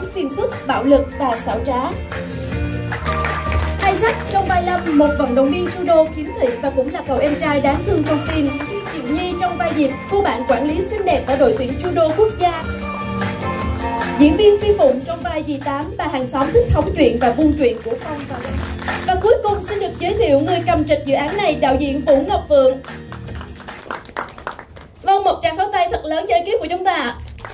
phiền phức, bạo lực và xảo trá. Isaac trong vai Lâm, một vận động viên judo khiếm thị và cũng là cậu em trai đáng thương trong phim. Diệu Nhi trong vai Diệp, cô bạn quản lý xinh đẹp ở đội tuyển judo quốc gia. Diễn viên Phi Phụng trong vai dì Tám, bà hàng xóm thích hóng chuyện và buôn chuyện của Phong và Lâm. Và cuối cùng xin được giới thiệu người cầm trịch dự án này, đạo diễn Vũ Ngọc Phượng. Vâng, một tràng pháo tay thật lớn cho ekip của chúng ta.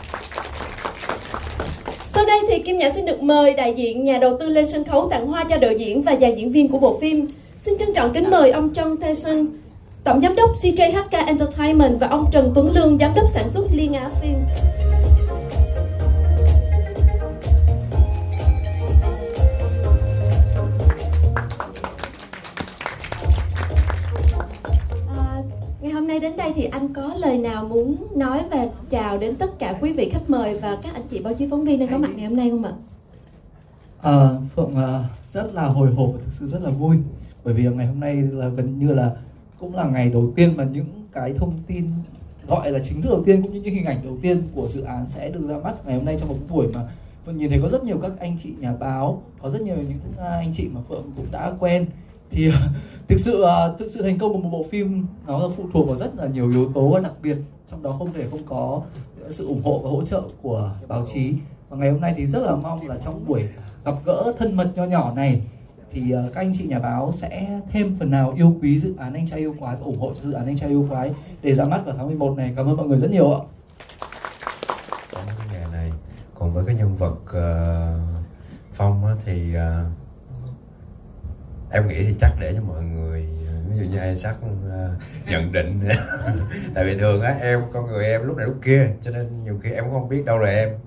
Sau đây thì Kim Nhã xin được mời đại diện nhà đầu tư lên sân khấu tặng hoa cho đạo diễn và dàn diễn viên của bộ phim. Xin trân trọng kính mời ông Trong Tae-sun, tổng giám đốc CJHK Entertainment, và ông Trần Tuấn Lương, giám đốc sản xuất Liên Á Phim. Ngày hôm nay đến đây thì anh có lời nào muốn nói và chào đến tất cả quý vị khách mời và các anh chị báo chí phóng viên đang có mặt ngày hôm nay không ạ? Phượng rất là hồi hộp và thực sự rất là vui, bởi vì ngày hôm nay là gần như là cũng là ngày đầu tiên mà những cái thông tin gọi là chính thức đầu tiên cũng như những hình ảnh đầu tiên của dự án sẽ được ra mắt ngày hôm nay trong một buổi mà Phượng nhìn thấy có rất nhiều các anh chị nhà báo, có rất nhiều những anh chị mà Phượng cũng đã quen. Thì thực sự thành công của một bộ phim nó phụ thuộc vào rất là nhiều yếu tố, và đặc biệt trong đó không thể không có sự ủng hộ và hỗ trợ của báo chí. Và ngày hôm nay thì rất là mong là trong buổi gặp gỡ thân mật nho nhỏ này thì các anh chị nhà báo sẽ thêm phần nào yêu quý dự án Anh Trai Yêu Quái và ủng hộ cho dự án Anh Trai Yêu Quái để ra mắt vào tháng 11 này. Cảm ơn mọi người rất nhiều ạ. Trong cái ngày này, còn với cái nhân vật Phong thì em nghĩ thì chắc để cho mọi người, ví dụ như Isaac nhận định. Tại vì thường á, con người em lúc này lúc kia, cho nên nhiều khi em cũng không biết đâu là em.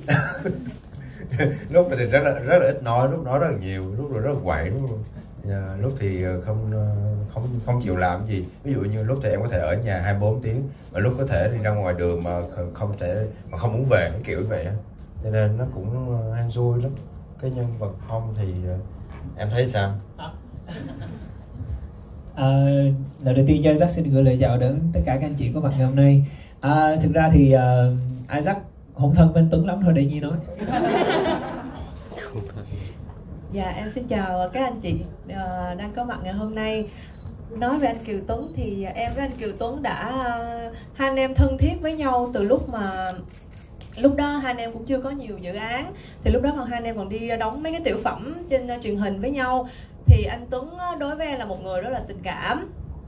Lúc thì rất là ít nói, lúc nói rất là nhiều, lúc rồi rất là quậy, lúc thì không chịu làm gì. Ví dụ như lúc thì em có thể ở nhà 24 tiếng, mà lúc có thể đi ra ngoài đường mà không muốn về, cái kiểu như vậy á. Cho nên nó cũng hang vui lắm. Cái nhân vật Phong thì em thấy sao? Lời đầu tiên cho Isaac xin gửi lời chào đến tất cả các anh chị có mặt ngày hôm nay. Thực ra thì Isaac không thân bên Tuấn lắm thôi, để Nhi nói. Dạ, em xin chào các anh chị đang có mặt ngày hôm nay. Nói về anh Kiều Tuấn thì em với anh Kiều Tuấn đã hai anh em thân thiết với nhau từ lúc đó hai anh em cũng chưa có nhiều dự án, thì lúc đó hai anh em còn đi đóng mấy cái tiểu phẩm trên truyền hình với nhau. Thì anh Tuấn đối với em là một người rất là tình cảm.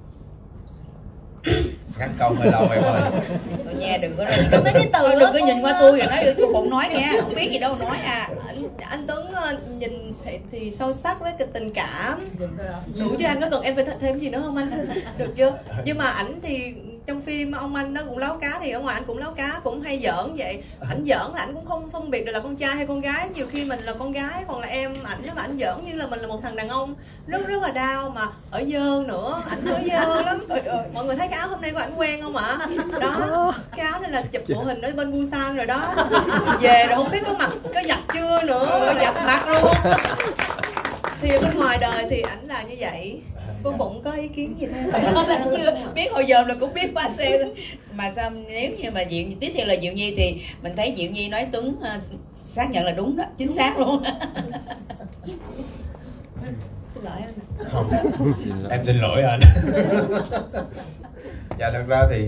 Ngắt câu hơi lâu em ơi. Thôi nha, đừng có nhìn qua tôi rồi nói cô Phụng nói nha, không biết gì đâu nói à. Anh Tuấn nhìn thì sâu sắc với cái tình cảm. Đủ chứ anh, có cần em phải thêm gì nữa không anh? Được chưa? Nhưng mà ảnh thì trong phim ông anh nó cũng láo cá, thì ở ngoài anh cũng láo cá, cũng hay giỡn vậy. Ảnh giỡn là ảnh cũng không phân biệt được là con trai hay con gái. Nhiều khi mình là con gái còn là em ảnh, mà ảnh giỡn như là mình là một thằng đàn ông, rất là đau, mà ở dơ nữa, ảnh ở dơ lắm. Mọi người thấy cái áo hôm nay của ảnh quen không ạ? Đó, cái áo này là chụp bộ hình ở bên Busan rồi đó. Về rồi không biết có giặt chưa nữa, giặt mặt luôn. Thì bên ngoài đời thì ảnh là như vậy. Cô Bụng có ý kiến gì thêm? Chưa biết, hồi giờ là cũng biết ba xe mà sao nếu như mà tiếp theo là Diệu Nhi thì mình thấy Diệu Nhi nói Tuấn xác nhận là đúng đó, chính xác luôn. Xin lỗi anh. Không, em xin lỗi anh. Dạ, thật ra thì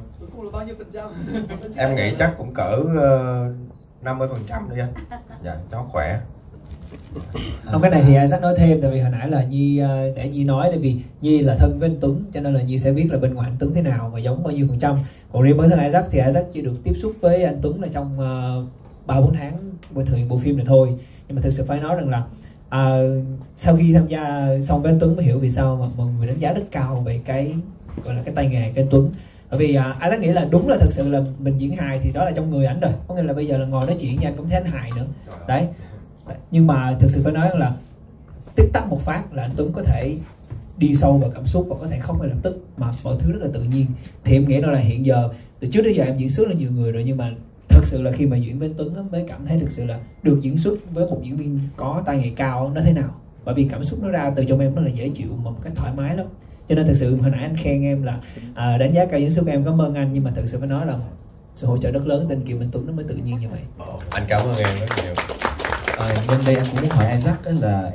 em nghĩ chắc cũng cỡ 50% đi anh. Dạ, cháu khỏe. Không, cái này thì Isaac nói thêm, tại vì hồi nãy là Nhi để Nhi nói, tại vì Nhi là thân với anh Tuấn cho nên là Nhi sẽ biết là bên ngoài anh Tuấn thế nào và giống bao nhiêu %. Còn riêng bản thân Isaac thì Isaac chỉ được tiếp xúc với anh Tuấn là trong 3-4 tháng thực hiện bộ phim này thôi. Nhưng mà thực sự phải nói rằng là sau khi tham gia xong với anh Tuấn mới hiểu vì sao mà mọi người đánh giá rất cao về cái gọi là cái tay nghề của anh Tuấn. Bởi vì Isaac nghĩ là đúng là thực sự là mình diễn hài thì đó là trong người ảnh rồi, có nghĩa là bây giờ là ngồi nói chuyện với anh cũng thấy anh hài nữa đấy. Nhưng mà thực sự phải nói là tích tắc một phát là anh Tuấn có thể đi sâu vào cảm xúc và có thể khóc ngay lập tức, mà mọi thứ rất là tự nhiên. Thì em nghĩ đó là hiện giờ từ trước đến giờ em diễn xuất là nhiều người rồi, nhưng mà thật sự là khi mà diễn với anh Tuấn mới cảm thấy thực sự là được diễn xuất với một diễn viên có tay nghề cao nó thế nào. Bởi vì cảm xúc nó ra từ trong em rất là dễ chịu, một cách thoải mái lắm. Cho nên thực sự hồi nãy anh khen em là đánh giá cao diễn xuất của em, cảm ơn anh. Nhưng mà thực sự phải nói là sự hỗ trợ rất lớn từ Kiều Minh Tuấn nó mới tự nhiên như vậy. Anh cảm ơn em rất nhiều. Nhân đây anh cũng muốn hỏi Isaac đó là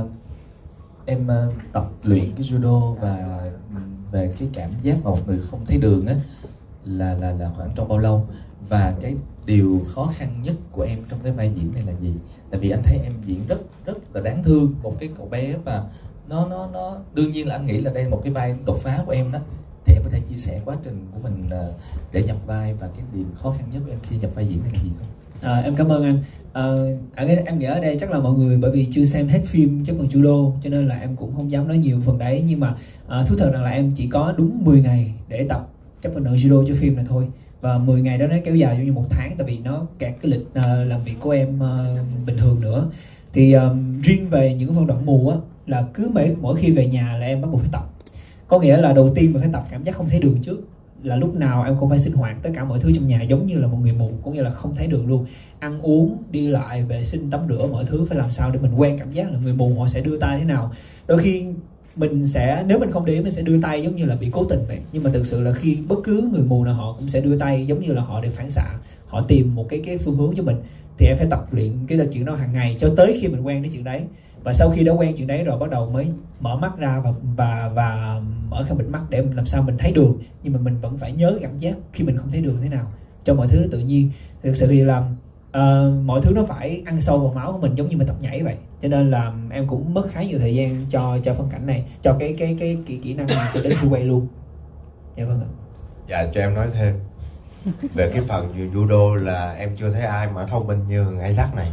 em tập luyện cái judo và về cái cảm giác mà một người không thấy đường á là khoảng trong bao lâu, và cái điều khó khăn nhất của em trong cái vai diễn này là gì? Tại vì anh thấy em diễn rất là đáng thương, một cái cậu bé, và nó đương nhiên là anh nghĩ là đây là một cái vai đột phá của em đó, thì em có thể chia sẻ quá trình của mình để nhập vai và cái điểm khó khăn nhất của em khi nhập vai diễn này là gì không? Em cảm ơn anh. Em nghĩ ở đây chắc là mọi người bởi vì chưa xem hết phim Chất Vần Judo cho nên là em cũng không dám nói nhiều phần đấy, nhưng mà thú thật rằng là em chỉ có đúng 10 ngày để tập Chất Vần Judo cho phim này thôi, và 10 ngày đó nó kéo dài như 1 tháng, tại vì nó kẹt cái lịch làm việc của em bình thường nữa. Thì riêng về những phân đoạn mù á, là cứ mỗi khi về nhà là em bắt buộc phải tập. Có nghĩa là đầu tiên mình phải tập cảm giác không thấy đường trước, là lúc nào em cũng phải sinh hoạt tất cả mọi thứ trong nhà giống như là một người mù, có nghĩa là không thấy đường luôn. Ăn uống, đi lại, vệ sinh, tắm rửa, mọi thứ phải làm sao để mình quen cảm giác là người mù họ sẽ đưa tay thế nào. Đôi khi mình sẽ, nếu mình không để ý, mình sẽ đưa tay giống như là bị cố tình vậy, nhưng mà thực sự là khi bất cứ người mù nào họ cũng sẽ đưa tay giống như là họ để phản xạ, họ tìm một cái phương hướng cho mình. Thì em phải tập luyện cái chuyện đó hàng ngày cho tới khi mình quen cái chuyện đấy, và sau khi đã quen chuyện đấy rồi bắt đầu mới mở mắt ra và mở khăn bịt mắt để làm sao mình thấy đường, nhưng mà mình vẫn phải nhớ cảm giác khi mình không thấy đường thế nào cho mọi thứ nó tự nhiên. Thực sự thì là mọi thứ nó phải ăn sâu vào máu của mình, giống như mình tập nhảy vậy, cho nên là em cũng mất khá nhiều thời gian cho phân cảnh này, cho cái kỹ năng này cho đến khi quay luôn. Dạ vâng ạ. Dạ, cho em nói thêm về cái phần judo là em chưa thấy ai mà thông minh như Isaac này.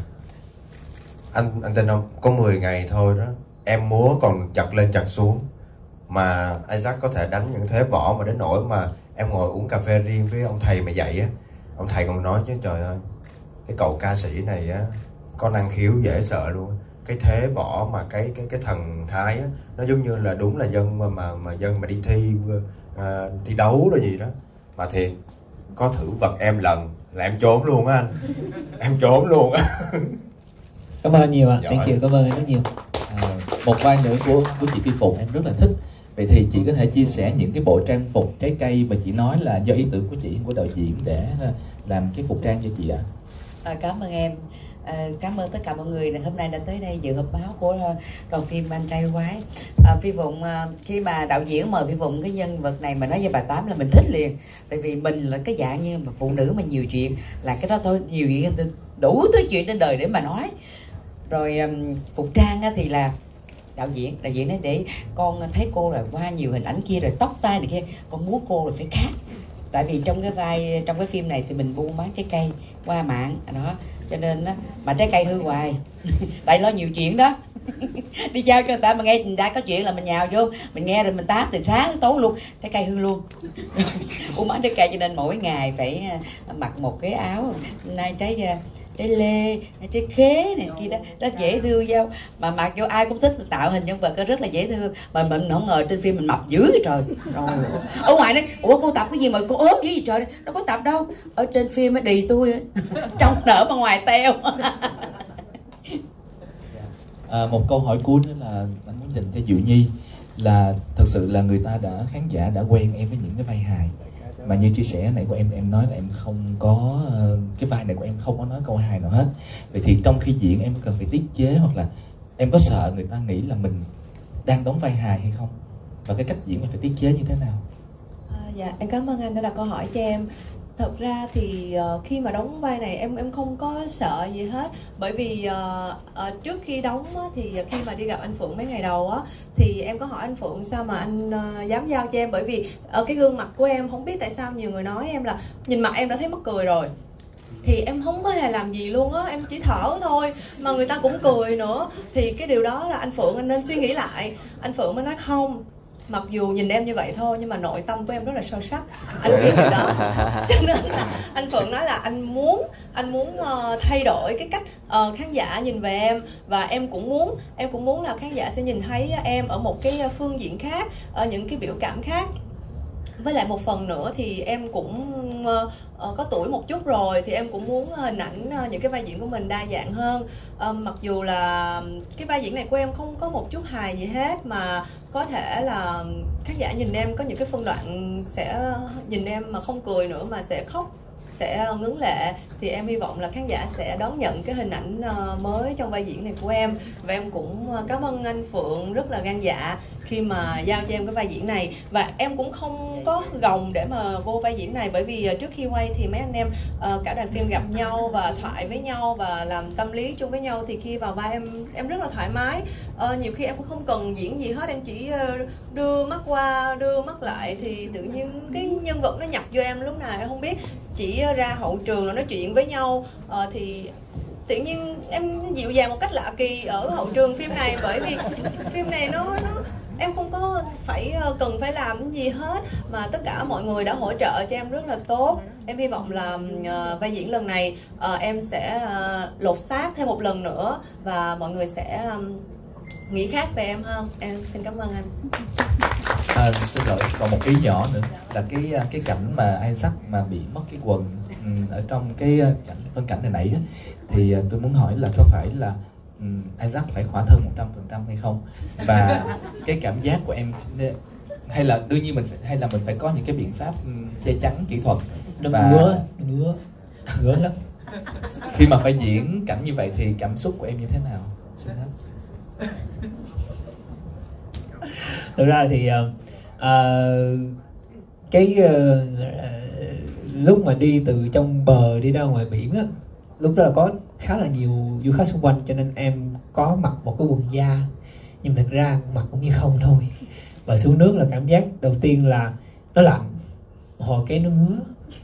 Anh tin không, có 10 ngày thôi đó, em múa còn chật lên chật xuống, mà Isaac có thể đánh những thế võ mà đến nỗi mà em ngồi uống cà phê riêng với ông thầy mà dạy á, ông thầy còn nói chứ trời ơi, cái cậu ca sĩ này á có năng khiếu dễ sợ luôn. Cái thế võ mà cái thần thái á, nó giống như là đúng là dân mà dân mà đi thi đấu rồi gì đó, mà thiệt có thử vật em lần là em trốn luôn á anh. Em trốn luôn á. Cảm ơn nhiều ạ. Thank you, cảm ơn anh rất nhiều. Một vai nữa của chị Phi Phụng em rất là thích. Vậy thì chị có thể chia sẻ những cái bộ trang phục trái cây mà chị nói là do ý tưởng của chị, của đạo diễn để làm cái phục trang cho chị ạ? Cảm ơn em. Cảm ơn tất cả mọi người hôm nay đã tới đây dự họp báo của đoàn phim Anh Trai Quái. Phi Phụng, khi mà đạo diễn mời Phi Phụng cái nhân vật này mà nói về bà Tám là mình thích liền, tại vì mình là cái dạng như mà phụ nữ mà nhiều chuyện, là cái đó thôi, nhiều chuyện đủ thứ chuyện trên đời để mà nói. Rồi phục trang thì là đạo diễn nói để con thấy cô là qua nhiều hình ảnh kia rồi tóc tai này kia, con muốn cô là phải khác. Tại vì trong cái phim này thì mình buôn bán trái cây qua mạng đó, cho nên á mà trái cây hư hoài tại lo nhiều chuyện đó. Đi giao cho người ta mà nghe người ta có chuyện là mình nhào vô, mình nghe rồi mình tám từ sáng tới tối luôn, trái cây hư luôn. Buôn bán trái cây cho nên mỗi ngày phải mặc một cái áo nay trái lê, trái khế này kia đó, rất dễ thương nhau. Mà mặc vô ai cũng thích, tạo hình nhân vật rất là dễ thương. Mà mình không ngờ trên phim mình mập dữ vậy trời. Rồi ở ngoài nói ủa cô tập cái gì mà cô ốm dữ vậy trời, đâu có tập đâu. Ở trên phim mới đì tôi trong nở mà ngoài teo. Một câu hỏi cuối nữa là anh muốn dành cho Diệu Nhi, là thật sự là người ta khán giả đã quen em với những cái vai hài, mà như chia sẻ này của em nói là em không có cái vai này của em không có nói câu hài nào hết. Vậy thì trong khi diễn em cần phải tiết chế, hoặc là em có sợ người ta nghĩ là mình đang đóng vai hài hay không, và cái cách diễn mình phải tiết chế như thế nào? Dạ, em cảm ơn anh đã đặt câu hỏi cho em. Thật ra thì khi mà đóng vai này em không có sợ gì hết, bởi vì trước khi đóng thì khi mà đi gặp anh Phượng mấy ngày đầu á, thì em có hỏi anh Phượng sao mà anh dám giao cho em, bởi vì cái gương mặt của em không biết tại sao nhiều người nói em là nhìn mặt em đã thấy mắc cười rồi, thì em không có hề làm gì luôn á, em chỉ thở thôi mà người ta cũng cười nữa. Thì cái điều đó là anh Phượng anh nên suy nghĩ lại. Anh Phượng mới nói không, mặc dù nhìn em như vậy thôi nhưng mà nội tâm của em rất là sâu sắc, anh biết điều đó. Cho nên là anh Phượng nói là anh muốn thay đổi cái cách khán giả nhìn về em, và em cũng muốn là khán giả sẽ nhìn thấy em ở một cái phương diện khác, ở những cái biểu cảm khác. Với lại một phần nữa thì em cũng có tuổi một chút rồi, thì em cũng muốn hình ảnh những cái vai diễn của mình đa dạng hơn. Mặc dù là cái vai diễn này của em không có một chút hài gì hết, mà có thể là khán giả nhìn em có những cái phân đoạn sẽ nhìn em mà không cười nữa mà sẽ khóc sẽ ngấn lệ, thì em hy vọng là khán giả sẽ đón nhận cái hình ảnh mới trong vai diễn này của em. Và em cũng cảm ơn anh Phượng rất là gan dạ khi mà giao cho em cái vai diễn này. Và em cũng không có gồng để mà vô vai diễn này, bởi vì trước khi quay thì mấy anh em cả đoàn phim gặp nhau và thoại với nhau và làm tâm lý chung với nhau, thì khi vào vai em rất là thoải mái. Nhiều khi em cũng không cần diễn gì hết, em chỉ đưa mắt qua đưa mắt lại thì tự nhiên cái nhân vật nó nhập vô em lúc nào em không biết. Chỉ ra hậu trường là nói chuyện với nhau thì tự nhiên em dịu dàng một cách lạ kỳ ở hậu trường phim này, bởi vì phim này nó em không có cần phải làm gì hết, mà tất cả mọi người đã hỗ trợ cho em rất là tốt. Em hy vọng là vai diễn lần này em sẽ lột xác thêm một lần nữa và mọi người sẽ nghĩ khác về em hơn. Em xin cảm ơn anh. Xin lỗi, còn một ý nhỏ nữa là cái cảnh mà Isaac mà bị mất cái quần ở trong cái phân cảnh này nãy á, thì tôi muốn hỏi là có phải là Isaac phải khỏa thân 100% hay không, và cái cảm giác của em, hay là đương nhiên mình phải có những cái biện pháp che chắn kỹ thuật, và ngứa lắm. Khi mà phải diễn cảnh như vậy thì cảm xúc của em như thế nào? Xin hết. Thực ra thì lúc mà đi từ trong bờ đi ra ngoài biển á, lúc đó là có khá là nhiều du khách xung quanh, cho nên em có mặc một cái quần da, nhưng thực ra mặc cũng như không thôi. Và xuống nước là cảm giác đầu tiên là nó lạnh, hồi cái nó ngứa,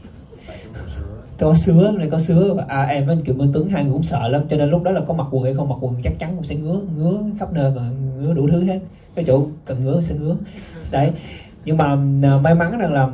có sứa và em với anh Kiều Minh Tuấn hai người cũng sợ lắm, cho nên lúc đó là có mặc quần hay không mặc quần chắc chắn cũng sẽ ngứa khắp nơi, mà ngứa đủ thứ hết, cái chỗ cần ngứa sẽ ngứa đấy. Nhưng mà may mắn rằng là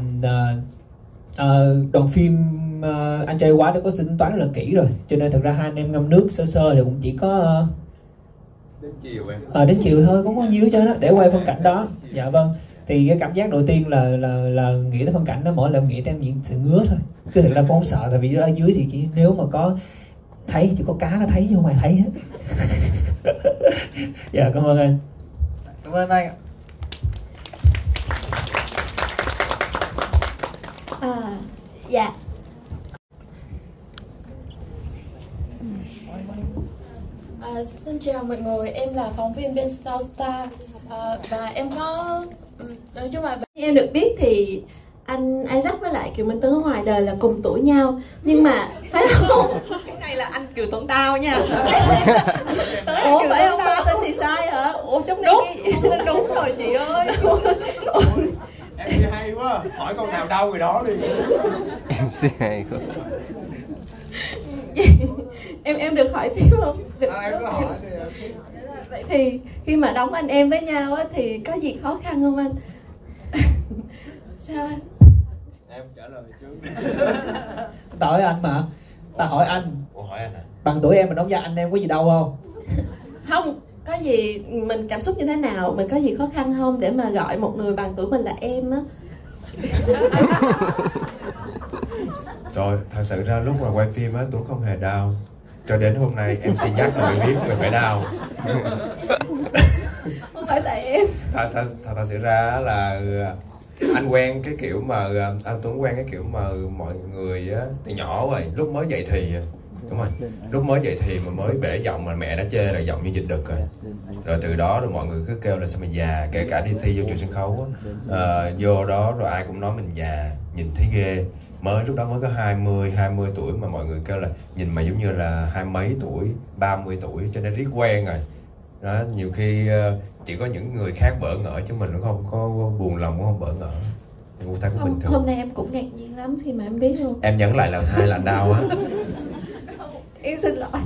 đoàn phim Anh Trai Quá đã có tính toán rất là kỹ rồi, cho nên thật ra hai anh em ngâm nước sơ thì cũng chỉ có đến chiều thôi, cũng có nhiêu cho nó để quay phân cảnh đó. Dạ vâng, thì cái cảm giác đầu tiên là nghĩ tới phân cảnh đó, mỗi lần nghĩ tới em diễn sự ngứa thôi, chứ thực ra cũng không sợ, tại vì ở dưới thì chỉ nếu mà có thấy chỉ có cá nó thấy chứ không ai thấy hết. Dạ cảm ơn anh. Cảm ơn anh ạ. Dạ. Xin chào mọi người, em là phóng viên bên Southstar và em có nói chung là em được biết thì anh Isaac với lại Kiều Minh Tuấn ở ngoài đời là cùng tuổi nhau, nhưng mà phải không? Cái này là anh Kiều Tuấn tao nha. Ủa phải không? Tên thì sai hả? Ủa trong này đúng rồi chị ơi. Em MC hay quá, hỏi con nào đau người đó đi. MC hay quá. Em được hỏi tiếp không? Được. Em cứ hỏi đi. Vậy thì khi mà đóng anh em với nhau á, thì có gì khó khăn không anh? Sao anh? Em trả lời trước. Ta hỏi anh mà. Ta hỏi anh. Ủa hỏi anh à? Bằng tuổi em mà đóng vai anh em có gì đâu không? Không, có gì mình cảm xúc như thế nào, mình có gì khó khăn không để mà gọi một người bằng tuổi mình là em á? Trời, thật sự ra lúc mà quay phim á Tuấn không hề đau. Cho đến hôm nay em xin nhắc là mình biết mình phải đau. Không phải tại em. Thật sự ra là anh quen cái kiểu mà anh Tuấn quen cái kiểu mà mọi người á từ nhỏ rồi, lúc mới dậy thì đúng rồi, lúc mới dậy thì mà mới bể giọng mà mẹ đã chê là giọng như dịch đực rồi. Rồi từ đó rồi mọi người cứ kêu là sao mày già, kể cả đi thi vô trường sân khấu á, vô đó rồi ai cũng nói mình già, nhìn thấy ghê. Lúc đó mới có 20 tuổi mà mọi người kêu là nhìn mày giống như là 20 mấy tuổi, 30 tuổi, cho nên riết quen rồi. Đó, nhiều khi chỉ có những người khác bỡ ngỡ chứ mình cũng không có buồn lòng, cũng không bỡ ngỡ. Cũng thấy cũng bình thường. Hôm nay em cũng ngạc nhiên lắm khi mà em biết luôn. Em nhấn lại lần 2 là anh đau á. Em xin lỗi.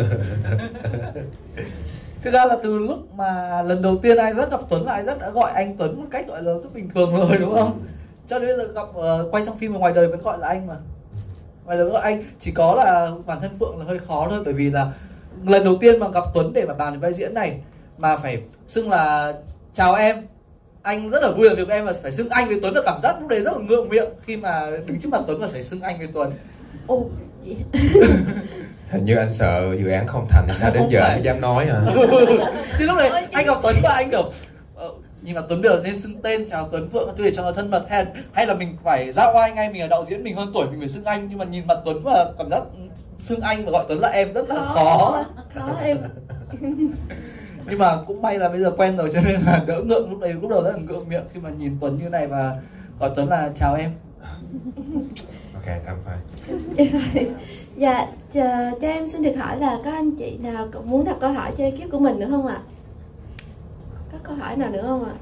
Thực ra là từ lúc mà lần đầu tiên Isaac gặp Tuấn là Isaac đã gọi anh Tuấn một cách gọi là rất bình thường rồi đúng không? Cho đến bây giờ gặp quay xong phim ở ngoài đời vẫn gọi là anh mà. Ngoài đời gọi anh, chỉ có là bản thân Phượng là hơi khó thôi, bởi vì là lần đầu tiên mà gặp Tuấn để mà bàn về vai diễn này mà phải xưng là chào em, anh rất là vui làm việc với em, và phải xưng anh với Tuấn là cảm giác lúc đấy rất là ngượng miệng khi mà đứng trước mặt Tuấn và phải xưng anh với Tuấn. Ồ, gì? Hình như anh sợ dự án không thành, sao đến giờ anh mới dám nói hả? Chứ lúc này anh gặp Tuấn và anh kiểu nhìn mặt Tuấn bây giờ nên xưng tên, chào Tuấn Phượng để cho nó thân mật, hay là mình phải ra oai ngay, mình là đạo diễn, mình hơn tuổi mình phải xưng anh, nhưng mà nhìn mặt Tuấn và cảm giác xưng anh và gọi Tuấn là em rất là khó em. Nhưng mà cũng may là bây giờ quen rồi cho nên là đỡ ngượng. Lúc đầu rất là ngượng miệng khi mà nhìn Tuấn như này và gọi Tuấn là chào em. Ok, I'm fine. Dạ, cho em xin được hỏi là có anh chị nào cũng muốn đặt câu hỏi cho ekip của mình nữa không ạ? Có câu hỏi nào nữa không ạ?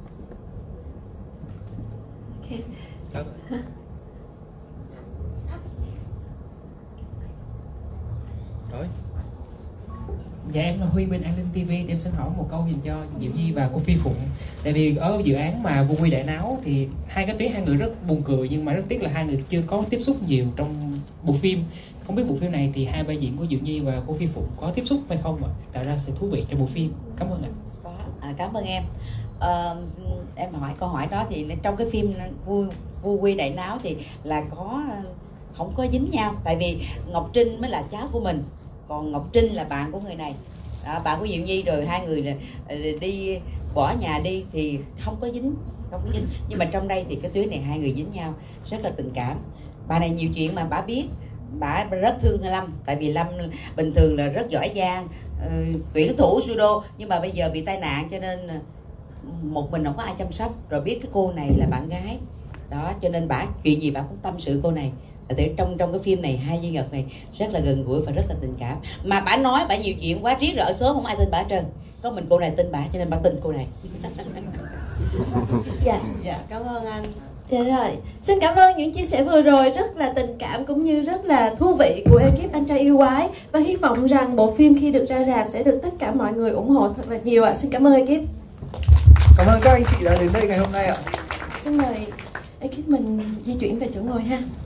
Ok. Rồi. Dạ em là Huy bên An Ninh TV. Em xin hỏi một câu dành cho Diệu Nhi và cô Phi Phụng. Tại vì ở dự án mà Vui Vui Đại Náo thì hai cái tuyến hai người rất buồn cười, nhưng mà rất tiếc là hai người chưa có tiếp xúc nhiều trong bộ phim. Không biết bộ phim này thì hai vai diễn của Diệu Nhi và cô Phi Phụng có tiếp xúc hay không ạ? Tạo ra sự thú vị trong bộ phim. Cảm ơn ạ. Cảm ơn em. Em hỏi câu hỏi đó thì trong cái phim Vui Vui Đại Náo thì là không có dính nhau, tại vì Ngọc Trinh mới là cháu của mình, còn Ngọc Trinh là bạn của người này, bạn của Diệu Nhi, rồi hai người là đi bỏ nhà đi thì không có dính. Nhưng mà trong đây thì cái tuyến này hai người dính nhau rất là tình cảm. Bà này nhiều chuyện mà bà biết, bà rất thương Lâm, tại vì Lâm bình thường là rất giỏi giang, tuyển thủ judo, nhưng mà bây giờ bị tai nạn cho nên một mình không có ai chăm sóc, rồi biết cái cô này là bạn gái đó, cho nên bà chuyện gì bà cũng tâm sự cô này. Trong cái phim này hai nhân vật này rất là gần gũi và rất là tình cảm, mà bà nói bà nhiều chuyện quá, riết rồi ở số không ai tin bà hết trơn, có mình cô này tin bà, cho nên bà tin cô này. Dạ, cảm ơn anh. Dạ rồi, xin cảm ơn những chia sẻ vừa rồi rất là tình cảm cũng như rất là thú vị của ekip Anh Trai Yêu Quái, và hy vọng rằng bộ phim khi được ra rạp sẽ được tất cả mọi người ủng hộ thật là nhiều ạ. Xin cảm ơn ekip. Cảm ơn các anh chị đã đến đây ngày hôm nay ạ. Xin mời ekip mình di chuyển về chỗ ngồi ha.